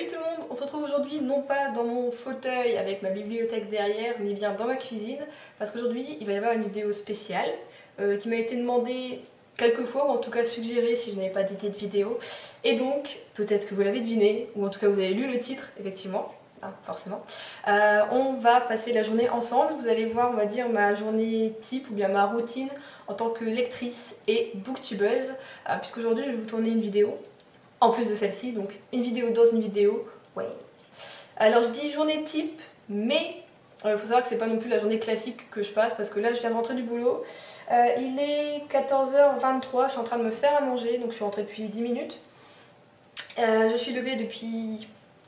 Salut tout le monde, on se retrouve aujourd'hui non pas dans mon fauteuil avec ma bibliothèque derrière, mais bien dans ma cuisine, parce qu'aujourd'hui il va y avoir une vidéo spéciale qui m'a été demandée quelques fois, ou en tout cas suggérée si je n'avais pas d'idée de vidéo. Et donc, peut-être que vous l'avez deviné, ou en tout cas vous avez lu le titre, effectivement, forcément. On va passer la journée ensemble, vous allez voir, on va dire, ma journée type ou bien ma routine en tant que lectrice et booktubeuse, puisqu'aujourd'hui je vais vous tourner une vidéo. En plus de celle-ci, donc une vidéo dans une vidéo, ouais. Alors je dis journée type, mais il faut savoir que c'est pas non plus la journée classique que je passe, parce que là je viens de rentrer du boulot. Il est 14h23, je suis en train de me faire à manger, donc je suis rentrée depuis 10 minutes. Je suis levée depuis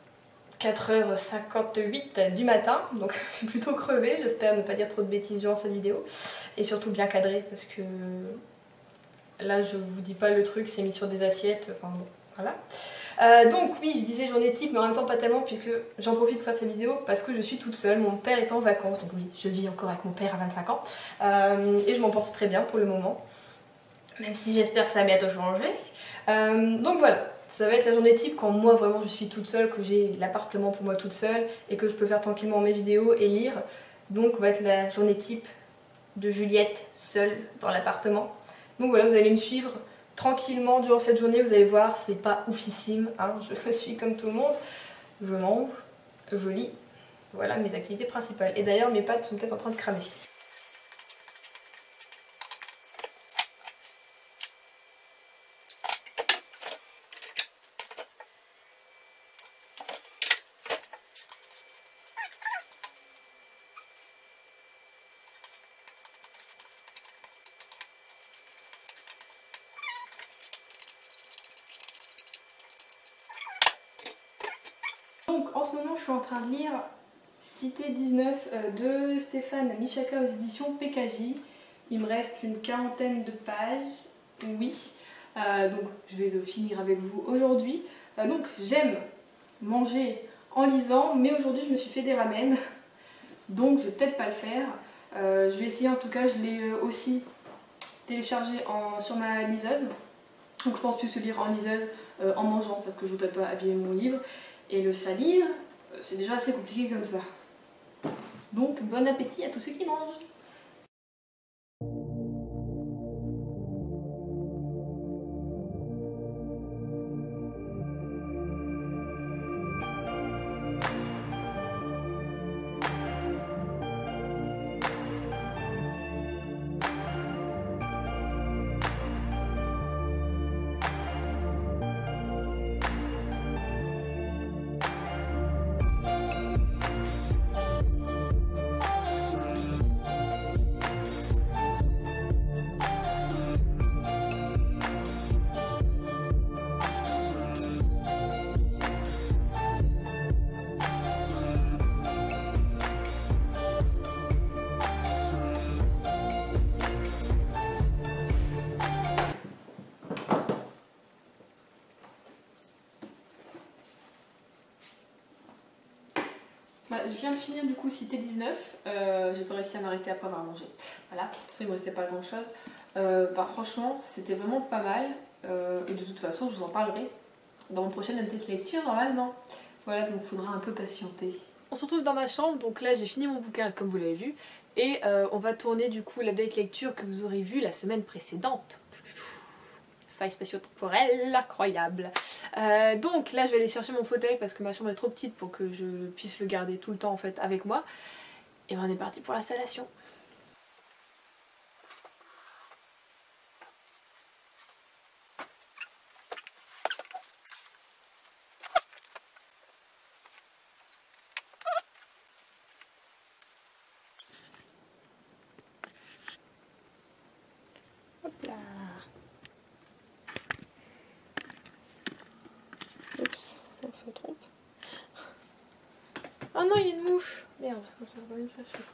4h58 du matin, donc je suis plutôt crevée, j'espère ne pas dire trop de bêtises durant cette vidéo. Et surtout bien cadrée, parce que là je vous dis pas le truc, c'est mis sur des assiettes, enfin bon. Voilà. Donc oui, je disais journée type, mais en même temps pas tellement, puisque j'en profite pour faire cette vidéo parce que je suis toute seule, mon père est en vacances, donc oui, je vis encore avec mon père à 25 ans, et je m'en porte très bien pour le moment, même si j'espère que ça va bientôt changer. Donc voilà, ça va être la journée type quand moi vraiment je suis toute seule, que j'ai l'appartement pour moi toute seule, et que je peux faire tranquillement mes vidéos et lire. Donc va être la journée type de Juliette seule dans l'appartement. Donc voilà, vous allez me suivre tranquillement durant cette journée, vous allez voir, c'est pas oufissime, hein, je suis comme tout le monde, je mange, je lis, voilà mes activités principales. Et d'ailleurs mes pâtes sont peut-être en train de cramer. Donc en ce moment je suis en train de lire Cité 19 de Stéphane Michaka aux éditions PKJ. Il me reste une quarantaine de pages, oui, donc je vais le finir avec vous aujourd'hui. Donc j'aime manger en lisant, mais aujourd'hui je me suis fait des ramen, donc je vais peut-être pas le faire. Je vais essayer, en tout cas je l'ai aussi téléchargé sur ma liseuse, donc je pense plus le lire en liseuse en mangeant, parce que je voudrais pas abîmer mon livre. Et le salir, c'est déjà assez compliqué comme ça. Donc bon appétit à tous ceux qui mangent. Je viens de finir du coup Cité 19, j'ai pas réussi à m'arrêter après avoir mangé. Voilà, ça il me restait pas grand chose. Franchement c'était vraiment pas mal, et de toute façon je vous en parlerai dans mon prochaine update lecture normalement. Voilà, donc il faudra un peu patienter. On se retrouve dans ma chambre, donc là j'ai fini mon bouquin comme vous l'avez vu, et on va tourner du coup l'update lecture que vous aurez vu la semaine précédente. Faille spatio-temporelle, incroyable. Donc là je vais aller chercher mon fauteuil parce que ma chambre est trop petite pour que je puisse le garder tout le temps en fait avec moi. Et ben on est parti pour l'installation. Hop là. Oups, on se trompe. Oh non, il y a une mouche. Merde, on va une chercher.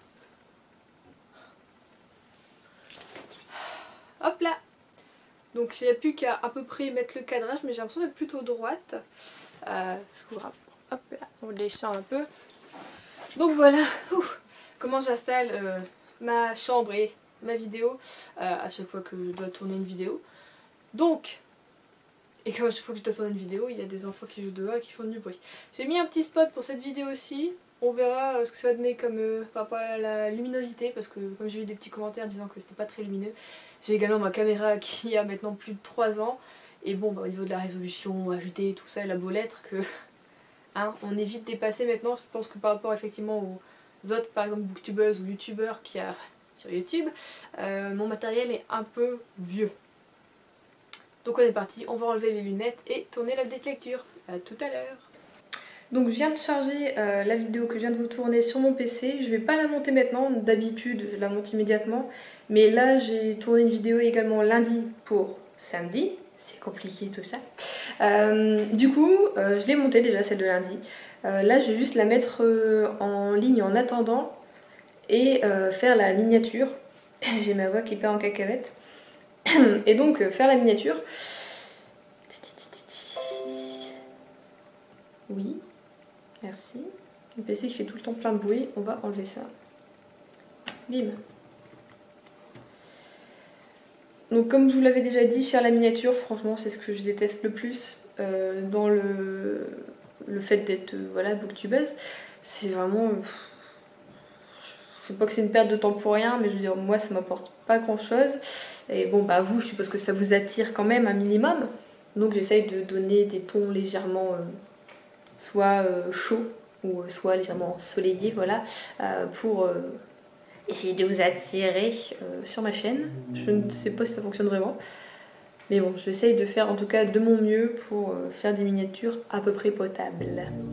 Hop là. Donc j'ai plus qu'à peu près mettre le cadrage, mais j'ai l'impression d'être plutôt droite. Je vous rappelle. Hop là, on descend un peu. Donc voilà, comment j'installe ma chambre et ma vidéo à chaque fois que je dois tourner une vidéo. Donc, Et comme chaque fois que je dois tourner une vidéo, il y a des enfants qui jouent dehors et qui font du bruit. J'ai mis un petit spot pour cette vidéo aussi. On verra ce que ça va donner comme par rapport à la luminosité, parce que comme j'ai eu des petits commentaires disant que c'était pas très lumineux. J'ai également ma caméra qui a maintenant plus de 3 ans. Et bon, bah, au niveau de la résolution, HD, tout ça, elle a beau l'être que... Hein, on est vite dépassé maintenant. Je pense que par rapport effectivement aux autres, par exemple booktubeuses ou youtubeurs qu'il y a sur YouTube, mon matériel est un peu vieux. Donc on est parti, on va enlever les lunettes et tourner la petite lecture. A tout à l'heure. Donc je viens de charger la vidéo que je viens de vous tourner sur mon PC. Je vais pas la monter maintenant, d'habitude je la monte immédiatement. Mais là j'ai tourné une vidéo également lundi pour samedi. C'est compliqué tout ça. Du coup je l'ai montée déjà celle de lundi. Là je vais juste la mettre en ligne en attendant et faire la miniature. J'ai ma voix qui part en cacahuète. Et donc faire la miniature. Oui, merci. Le PC qui fait tout le temps plein de bruit, on va enlever ça. Bim. Donc comme je vous l'avais déjà dit, faire la miniature, franchement c'est ce que je déteste le plus dans le fait d'être voilà, booktubeuse. C'est vraiment... c'est pas que c'est une perte de temps pour rien, mais je veux dire, moi ça m'apporte pas grand chose. Et bon, bah vous, je suppose que ça vous attire quand même un minimum. Donc j'essaye de donner des tons légèrement soit chauds ou soit légèrement ensoleillés, voilà, pour essayer de vous attirer sur ma chaîne. Je ne sais pas si ça fonctionne vraiment. Mais bon, j'essaye de faire en tout cas de mon mieux pour faire des miniatures à peu près potables.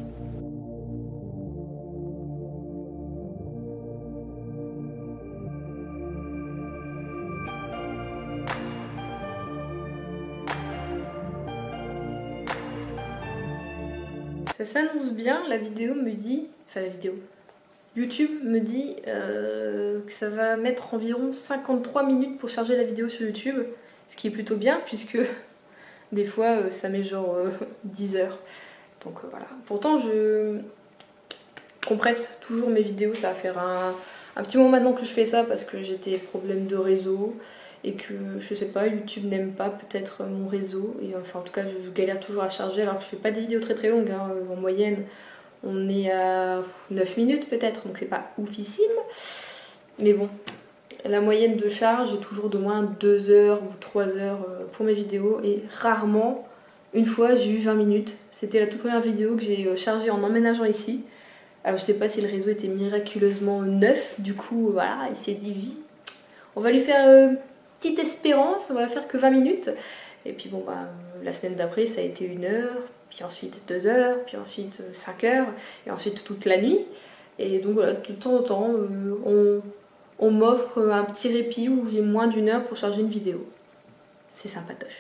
Ça s'annonce bien, la vidéo me dit... Enfin la vidéo... YouTube me dit que ça va mettre environ 53 minutes pour charger la vidéo sur YouTube. Ce qui est plutôt bien puisque des fois ça met genre 10 heures. Donc voilà. Pourtant je compresse toujours mes vidéos, ça va faire un petit moment maintenant que je fais ça parce que j'ai des problèmes de réseau. Et que je sais pas, YouTube n'aime pas peut-être mon réseau. Et enfin en tout cas je galère toujours à charger alors que je fais pas des vidéos très très longues. Hein. En moyenne on est à 9 minutes peut-être, donc c'est pas oufissime. Mais bon, la moyenne de charge est toujours d'au moins 2 heures ou 3 heures pour mes vidéos. Et rarement, une fois j'ai eu 20 minutes. C'était la toute première vidéo que j'ai chargée en emménageant ici. Alors je sais pas si le réseau était miraculeusement neuf, du coup voilà, il s'est dit oui. On va lui faire petite espérance, on va faire que 20 minutes. Et puis bon bah la semaine d'après ça a été 1 heure, puis ensuite 2 heures, puis ensuite 5 heures, et ensuite toute la nuit. Et donc voilà, de temps en temps on m'offre un petit répit où j'ai moins d'1 heure pour charger une vidéo. C'est sympatoche.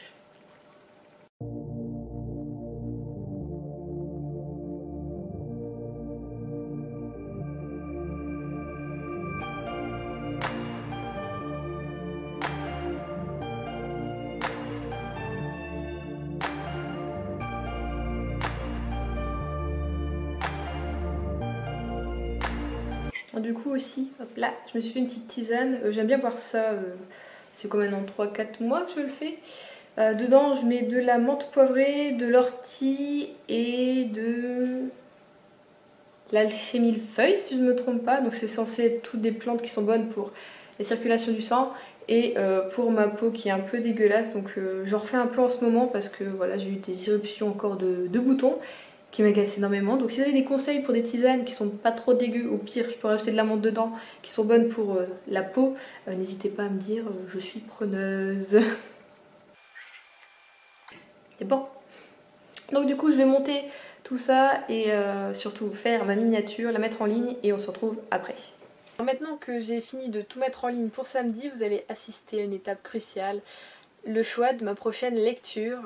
Du coup aussi, hop là, je me suis fait une petite tisane. J'aime bien boire ça, c'est comme maintenant 3-4 mois que je le fais. Dedans je mets de la menthe poivrée, de l'ortie et de l'alchimilfeuille si je ne me trompe pas. Donc c'est censé être toutes des plantes qui sont bonnes pour la circulation du sang et pour ma peau qui est un peu dégueulasse. Donc j'en refais un peu en ce moment parce que voilà, j'ai eu des éruptions encore de boutons qui m'agacent énormément. Donc si vous avez des conseils pour des tisanes qui sont pas trop dégueu, au pire je peux rajouter de la menthe dedans, qui sont bonnes pour la peau, n'hésitez pas à me dire, je suis preneuse. C'est bon. Donc du coup je vais monter tout ça et surtout faire ma miniature, la mettre en ligne et on se retrouve après. Alors maintenant que j'ai fini de tout mettre en ligne pour samedi, vous allez assister à une étape cruciale, le choix de ma prochaine lecture.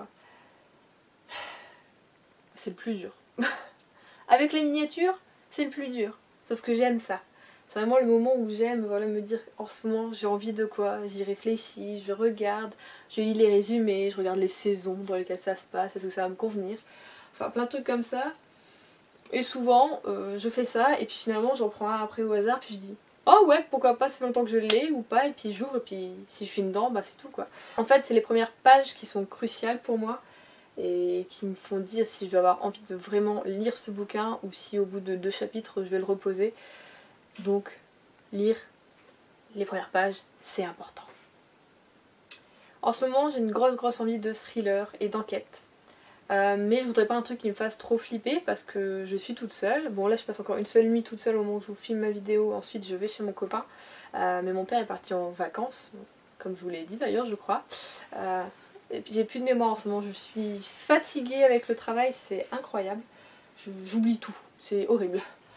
C'est le plus dur. Avec les miniatures, c'est le plus dur. Sauf que j'aime ça. C'est vraiment le moment où j'aime voilà, me dire en ce moment j'ai envie de quoi, j'y réfléchis, je regarde, je lis les résumés, je regarde les saisons dans lesquelles ça se passe, est-ce que ça va me convenir. Enfin plein de trucs comme ça. Et souvent je fais ça et puis finalement j'en prends un après au hasard puis je dis oh ouais pourquoi pas, ça fait longtemps que je l'ai ou pas, et puis j'ouvre et puis si je suis dedans bah c'est tout quoi. En fait c'est les premières pages qui sont cruciales pour moi. et qui me font dire si je dois avoir envie de vraiment lire ce bouquin ou si au bout de 2 chapitres je vais le reposer. Donc lire les premières pages, c'est important. En ce moment j'ai une grosse envie de thriller et d'enquête. Mais je voudrais pas un truc qui me fasse trop flipper parce que je suis toute seule. Bon là je passe encore une seule nuit toute seule au moment où je vous filme ma vidéo, ensuite je vais chez mon copain. Mais mon père est parti en vacances, comme je vous l'ai dit d'ailleurs je crois. Et puis j'ai plus de mémoire en ce moment, je suis fatiguée avec le travail, c'est incroyable. J'oublie tout, c'est horrible.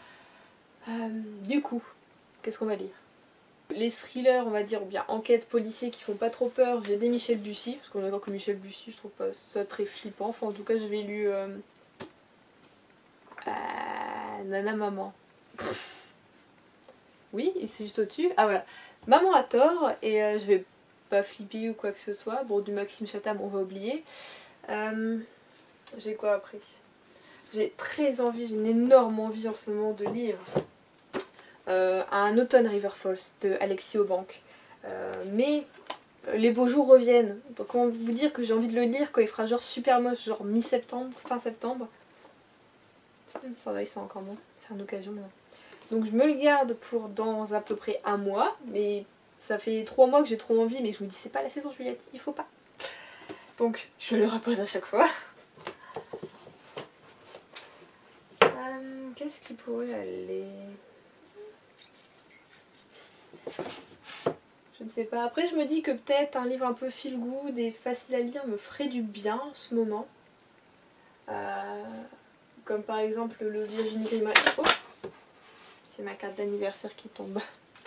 Du coup, qu'est-ce qu'on va lire? Les thrillers, on va dire, ou bien enquêtes policiers qui font pas trop peur, j'ai des Michel Bussy, parce qu'on est d'accord que Michel Bussy, je trouve pas ça très flippant. Enfin, en tout cas, j'avais lu Nana Maman. Oui, et c'est juste au-dessus. Ah voilà, Maman a tort, et je vais pas flipper ou quoi que ce soit. Bon, du Maxime Chatham, on va oublier. J'ai quoi après? J'ai très envie, j'ai une énorme envie en ce moment de lire Un automne River Falls de Alexis Aubank. Mais les beaux jours reviennent. Donc comment vous dire que j'ai envie de le lire quand il fera genre super moche, genre mi-septembre, fin septembre. Ça va, ils sont encore bons, c'est une occasion. Donc je me le garde pour dans à peu près un mois, mais ça fait 3 mois que j'ai trop envie, mais je me dis c'est pas la saison Juliette, il faut pas. Donc je le repose à chaque fois. Qu'est-ce qui pourrait aller? Je ne sais pas. Après je me dis que peut-être un livre un peu feel good et facile à lire me ferait du bien en ce moment. Comme par exemple le Virginie Grimaldi. Oh, c'est ma carte d'anniversaire qui tombe.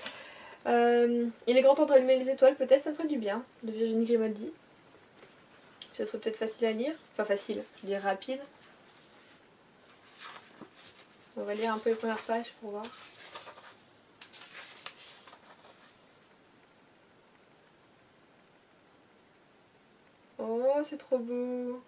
Il est grand temps de rallumer les étoiles, peut-être ça me ferait du bien, de Virginie Grimaldi. Ça serait peut-être facile à lire. Enfin facile, je dirais rapide. On va lire un peu les premières pages pour voir. Oh, c'est trop beau.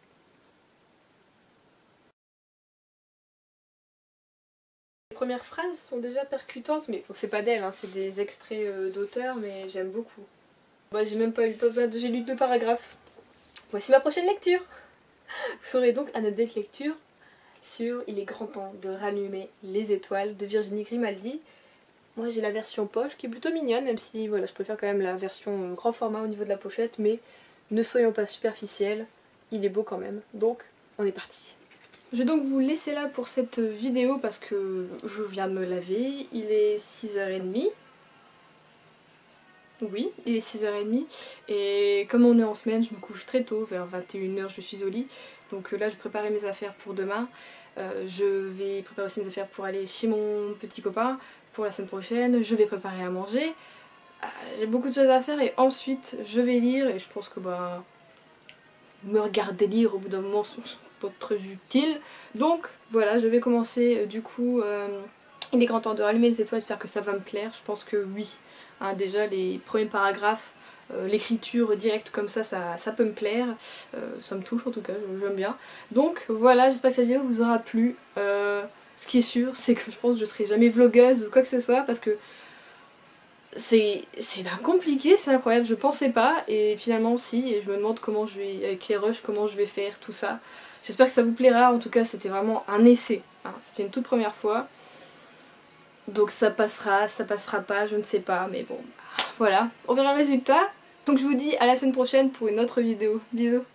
Les premières phrases sont déjà percutantes, mais bon, c'est pas d'elle, hein, c'est des extraits d'auteurs, mais j'aime beaucoup. Bah, j'ai même pas eu besoin de... J'ai lu 2 paragraphes. Voici ma prochaine lecture. Vous saurez donc un update lecture sur Il est grand temps de rallumer les étoiles de Virginie Grimaldi. Moi j'ai la version poche qui est plutôt mignonne, même si voilà, je préfère quand même la version grand format au niveau de la pochette, mais ne soyons pas superficiels, il est beau quand même. Donc on est parti. Je vais donc vous laisser là pour cette vidéo parce que je viens de me laver, il est 6h30. Oui, il est 6h30 et comme on est en semaine, je me couche très tôt, vers 21h je suis au lit. Donc là je préparais mes affaires pour demain. Je vais préparer aussi mes affaires pour aller chez mon petit copain pour la semaine prochaine. Je vais préparer à manger. J'ai beaucoup de choses à faire et ensuite je vais lire et je pense que bah me regarder lire au bout d'un moment c'est pas très utile. Donc voilà, je vais commencer du coup. Il est grand temps de rallumer les étoiles, j'espère que ça va me plaire. Je pense que oui. Hein, déjà les premiers paragraphes, l'écriture directe comme ça peut me plaire. Ça me touche en tout cas, j'aime bien. Donc voilà, j'espère que cette vidéo vous aura plu. Ce qui est sûr, c'est que je pense que je serai jamais vlogueuse ou quoi que ce soit parce que c'est d'un compliqué, c'est incroyable, je pensais pas et finalement si, et je me demande comment je vais, avec les rushs, comment je vais faire tout ça. J'espère que ça vous plaira, en tout cas c'était vraiment un essai, hein. C'était une toute première fois. Donc ça passera pas, je ne sais pas, mais bon, voilà, on verra le résultat. Donc je vous dis à la semaine prochaine pour une autre vidéo. Bisous.